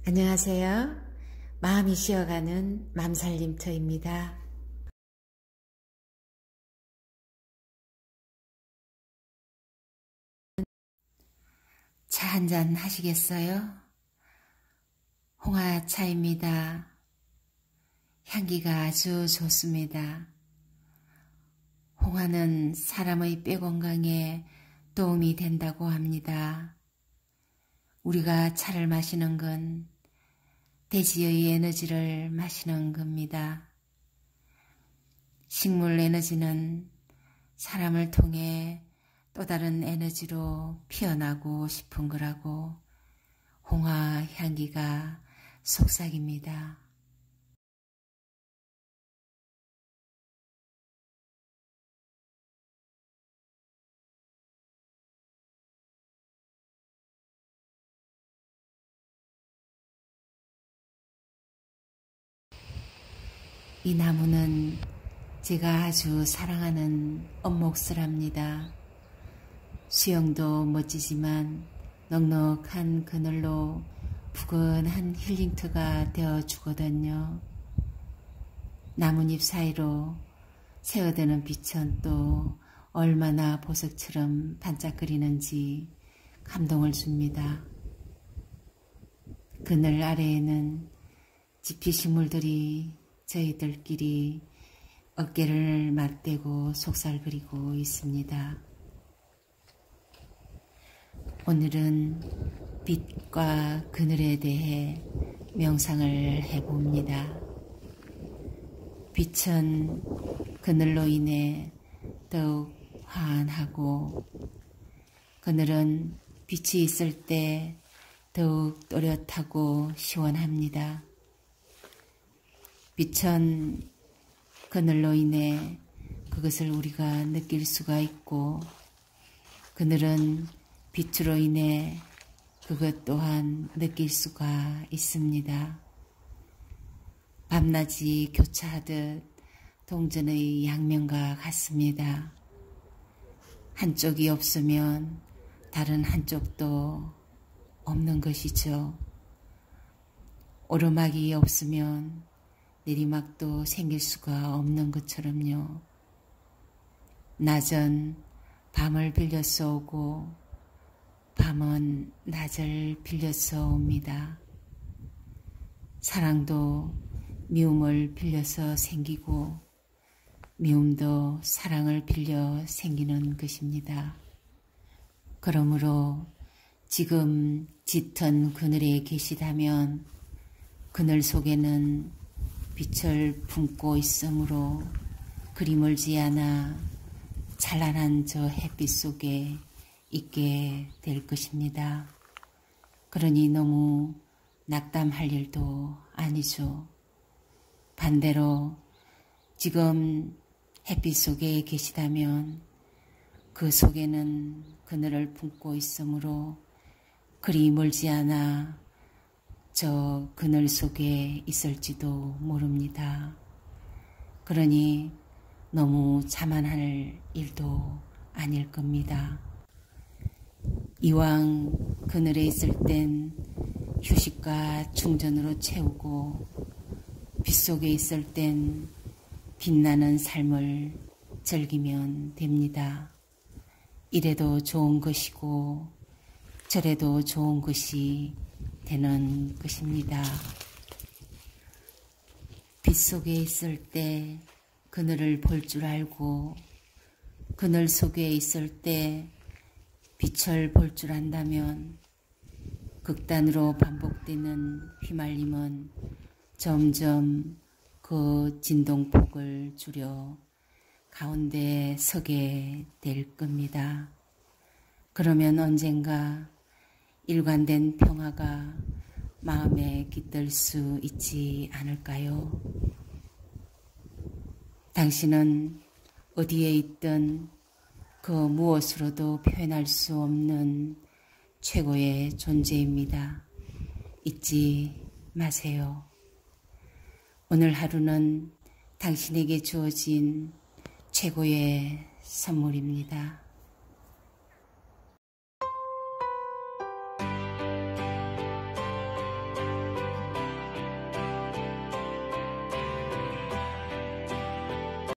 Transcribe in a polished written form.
안녕하세요. 마음이 쉬어가는 맘살림터입니다. 차 한잔 하시겠어요? 홍화차입니다. 향기가 아주 좋습니다. 홍화는 사람의 뼈 건강에 도움이 된다고 합니다. 우리가 차를 마시는 건 대지의 에너지를 마시는 겁니다. 식물 에너지는 사람을 통해 또 다른 에너지로 피어나고 싶은 거라고 홍화 향기가 속삭입니다. 이 나무는 제가 아주 사랑하는 엄목수랍니다. 수영도 멋지지만 넉넉한 그늘로 푸근한 힐링터가 되어주거든요. 나뭇잎 사이로 새어드는 빛은 또 얼마나 보석처럼 반짝거리는지 감동을 줍니다. 그늘 아래에는 지피식물들이 저희들끼리 어깨를 맞대고 속살거리고 있습니다. 오늘은 빛과 그늘에 대해 명상을 해봅니다. 빛은 그늘로 인해 더욱 환하고 그늘은 빛이 있을 때 더욱 또렷하고 시원합니다. 빛은 그늘로 인해 그것을 우리가 느낄 수가 있고 그늘은 빛으로 인해 그것 또한 느낄 수가 있습니다. 밤낮이 교차하듯 동전의 양면과 같습니다. 한쪽이 없으면 다른 한쪽도 없는 것이죠. 오르막이 없으면 내리막도 생길 수가 없는 것처럼요. 낮은 밤을 빌려서 오고 밤은 낮을 빌려서 옵니다. 사랑도 미움을 빌려서 생기고 미움도 사랑을 빌려 생기는 것입니다. 그러므로 지금 짙은 그늘에 계시다면 그늘 속에는 빛을 품고 있으므로 그리 멀지 않아 찬란한 저 햇빛 속에 있게 될 것입니다. 그러니 너무 낙담할 일도 아니죠. 반대로 지금 햇빛 속에 계시다면 그 속에는 그늘을 품고 있으므로 그리 멀지 않아 저 그늘 속에 있을지도 모릅니다. 그러니 너무 자만할 일도 아닐 겁니다. 이왕 그늘에 있을 땐 휴식과 충전으로 채우고 빛 속에 있을 땐 빛나는 삶을 즐기면 됩니다. 이래도 좋은 것이고 저래도 좋은 것이 되는 것입니다. 빛 속에 있을 때 그늘을 볼 줄 알고 그늘 속에 있을 때 빛을 볼 줄 안다면 극단으로 반복되는 휘말림은 점점 그 진동폭을 줄여 가운데 서게 될 겁니다. 그러면 언젠가 일관된 평화가 마음에 깃들 수 있지 않을까요? 당신은 어디에 있든 그 무엇으로도 표현할 수 없는 최고의 존재입니다. 잊지 마세요. 오늘 하루는 당신에게 주어진 최고의 선물입니다.